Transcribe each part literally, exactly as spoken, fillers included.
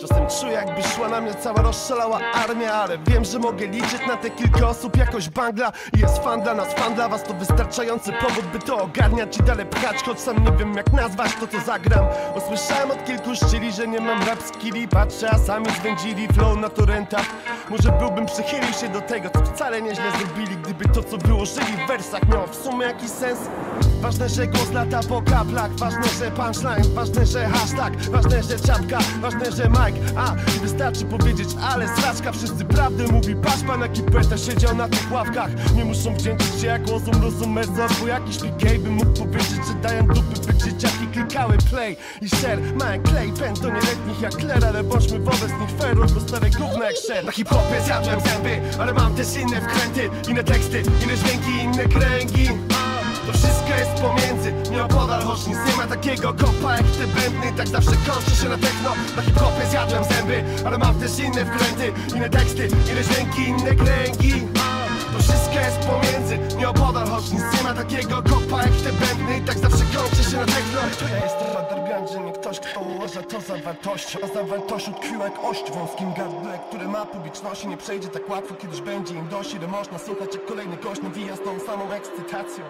Czasem czuję, jakby szła na mnie cała rozszalała armia, ale wiem, że mogę liczyć na te kilka osób. Jakoś bangla i jest fan dla nas, fan dla was. To wystarczający powód, by to ogarniać i dalej pchać, choć sam nie wiem jak nazwać to, co zagram. Usłyszałem od kilku ścieli, że nie mam rap skilli. Patrzę, a sami zwędzili flow na torrentach. Może byłbym przychylił się do tego, co wcale nieźle zrobili, gdyby to, co wyłożyli w wersach, miało w sumie jakiś sens. Ważne, że głos lata po kaplach, ważne, że punchline, ważne, że hashtag, ważne, że czapka, ważne, że mic. A, wystarczy powiedzieć, ale sraczka, wszyscy prawdę mówi. Patrz, pan jaki poeta siedział na tych ławkach. Nie muszą wdzięczyć się jak rozum, rozum mezo, bo jakiś gej by mógł powiedzieć, że dają dupy, by dzieciaki klikały play i share. Mają klej, pęd do nieletnich jak Claire, ale bądźmy wobec nich fair, bo stare gówno jak share. Na hip-hopie zjadłem zęby, ale mam też inne wkręty, inne teksty, inne dźwięki, inne kręgi. To wszystko jest pomiędzy, nieopodal, choć nic nie ma takiego kopa jak te bębny. Tak zawsze kończy się na techno. Na hip-hopie zjadłem zęby, ale mam też inne wkręty, inne teksty, inne dźwięki, inne kręgi. To wszystko jest pomiędzy, nieopodal, choć nic nie ma takiego kopa jak te bębny. Tak zawsze kończy się na techno. To ja jestem radar grandzy, nie ktoś, kto uważa to za wartość. A za wartość utkwił jak ość w wąskim gardle, które ma publiczności. Nie przejdzie tak łatwo, kiedyś będzie im dość, ile można słuchać jak kolejny gość nawija z tą samą ekscytacją.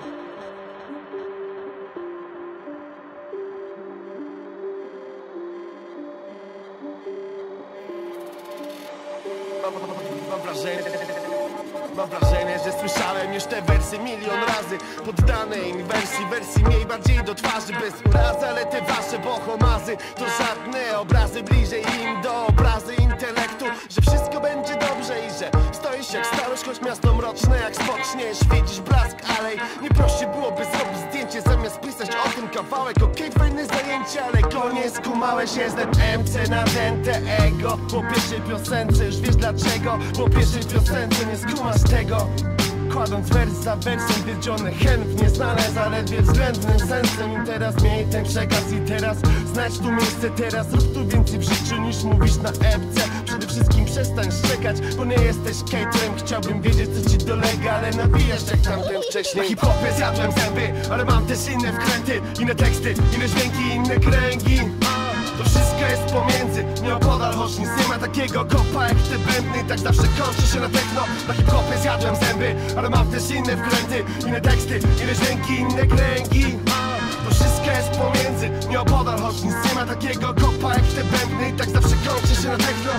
Mam wrażenie, mam wrażenie, że słyszałem już te wersy milion razy. Poddane im wersji, wersji mniej bardziej do twarzy. Bez urazy, ale te wasze bohomazy to żadne obrazy, bliżej im do obrazy intelektu. Że wszystko będzie dobrze i że stoisz jak starość, choć miasto mroczne. Jak spoczniesz, widzisz blask alej. Nie prościej byłoby zrobić zdjęcie zamiast pisać o tym kawałek. Okej, okay, fajne zajęcie, ale go nie skumałeś. Jestem M C na dente ego. Po pierwszej piosence już wiesz dlaczego. Po pierwszej piosence nie skumasz tego. Kładąc wers za wersem, wiedzione hen w nieznane zaledwie względnym sensem. I teraz miej ten przekaz i teraz znajdź tu miejsce teraz. Rób tu więcej w życiu niż mówisz na epce. Przede wszystkim przestań szczekać, bo nie jesteś caterem. Chciałbym wiedzieć co ci dolega, ale nawijasz jak tamten wcześniej. Na hip-hopie zjadłem zęby, ale mam też inne wkręty, inne teksty, inne dźwięki, inne kręgi. To wszystko jest pomiędzy, nieopodal, choć nic nie ma takiego kopa jak te bębny. Tak zawsze kończy się na techno. Na hip-hopie zjadłem zęby, ale mam też inne wkręty, inne teksty, inne dźwięki, inne kręgi. To wszystko jest pomiędzy, nieopodal, choć nic nie ma takiego kopa jak te bębny. Tak zawsze kończy się na techno.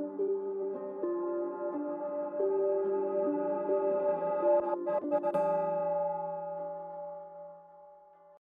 Thank you.